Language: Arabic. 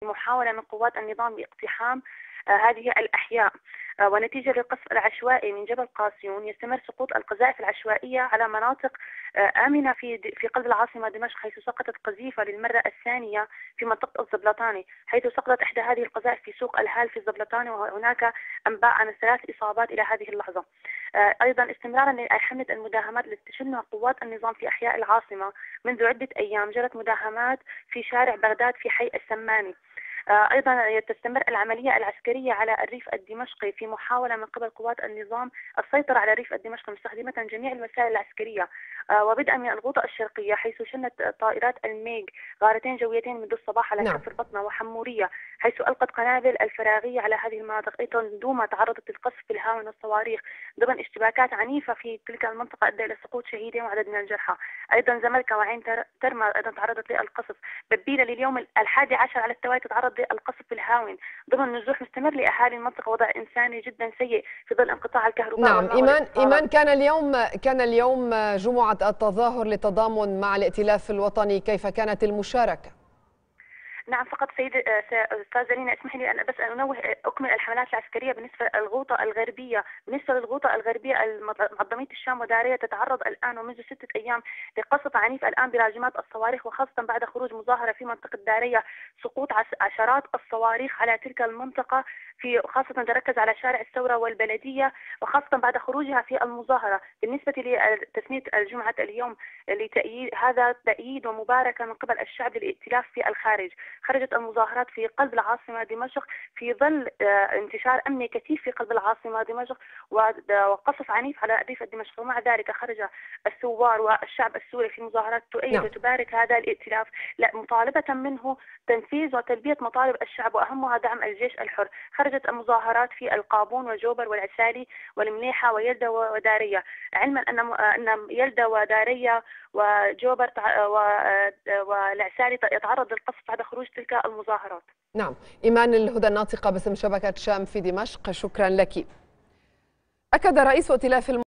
محاولة من قوات النظام لاقتحام هذه الأحياء. ونتيجة للقصف العشوائي من جبل قاسيون يستمر سقوط القذائف العشوائية على مناطق آمنة في قلب العاصمة دمشق، حيث سقطت قذيفة للمرة الثانية في منطقة الزبلطاني، حيث سقطت إحدى هذه القذائف في سوق الهال في الزبلطاني، وهناك أنباء عن 3 إصابات إلى هذه اللحظة. أيضا استمرارا لحملة المداهمات التي تشنها قوات النظام في أحياء العاصمة منذ عدة أيام، جرت مداهمات في شارع بغداد في حي السماني. أيضا تستمر العملية العسكرية على الريف الدمشقي في محاولة من قبل قوات النظام السيطرة على الريف الدمشقي مستخدمة جميع الوسائل العسكرية، وبدءا من الغوطة الشرقية، حيث شنت طائرات الميج غارتين جويتين منذ الصباح على كفر بطنة وحمورية، حيث ألقت قنابل الفراغية على هذه المناطق. أيضا دوما تعرضت للقصف بالهاون والصواريخ ضمن اشتباكات عنيفة في تلك المنطقة أدى إلى سقوط شهيدين وعدد من الجرحى. أيضا زملكا وعين ترمى أيضا تعرضت للقصف. ببيلة لليوم 11 على التوالي تتعرض للقصف بالهاون ضمن نزوح مستمر لأهالي المنطقة، وضع إنساني جدا سيء في ظل انقطاع الكهرباء. نعم إيمان كان اليوم جمعة التظاهر للتضامن مع الائتلاف الوطني، كيف كانت المشاركة؟ نعم فقط أستاذة لينا اسمح لي أن بس أنوه أكمل الحملات العسكرية بالنسبة للغوطة الغربية. بالنسبة للغوطة الغربية معظمية الشام ودارية تتعرض الآن ومنذ 6 أيام لقصف عنيف الآن براجمات الصواريخ، وخاصة بعد خروج مظاهرة في منطقة دارية سقوط عشرات الصواريخ على تلك المنطقة، في خاصة تركز على شارع الثورة والبلدية، وخاصة بعد خروجها في المظاهرة. بالنسبة لتسمية الجمعة اليوم لتأييد، هذا تأييد ومباركة من قبل الشعب للائتلاف في الخارج. خرجت المظاهرات في قلب العاصمة دمشق في ظل انتشار أمني كثيف في قلب العاصمة دمشق وقصف عنيف على الريف الدمشقي، ومع ذلك خرج الثوار والشعب السوري في مظاهرات تؤيد وتبارك هذا الائتلاف، مطالبة منه تنفيذ وتلبية مطالب الشعب وأهمها دعم الجيش الحر. خرجت المظاهرات في القابون وجوبر والعسالي والمليحة ويلدة ودارية، علما أن يلدة ودارية وجوبر والعسالي يتعرض للقصف بعد خروج تلك المظاهرات. نعم، إيمان الهدى الناطقة باسم شبكة شام في دمشق، شكرا لك. أكد رئيس ائتلاف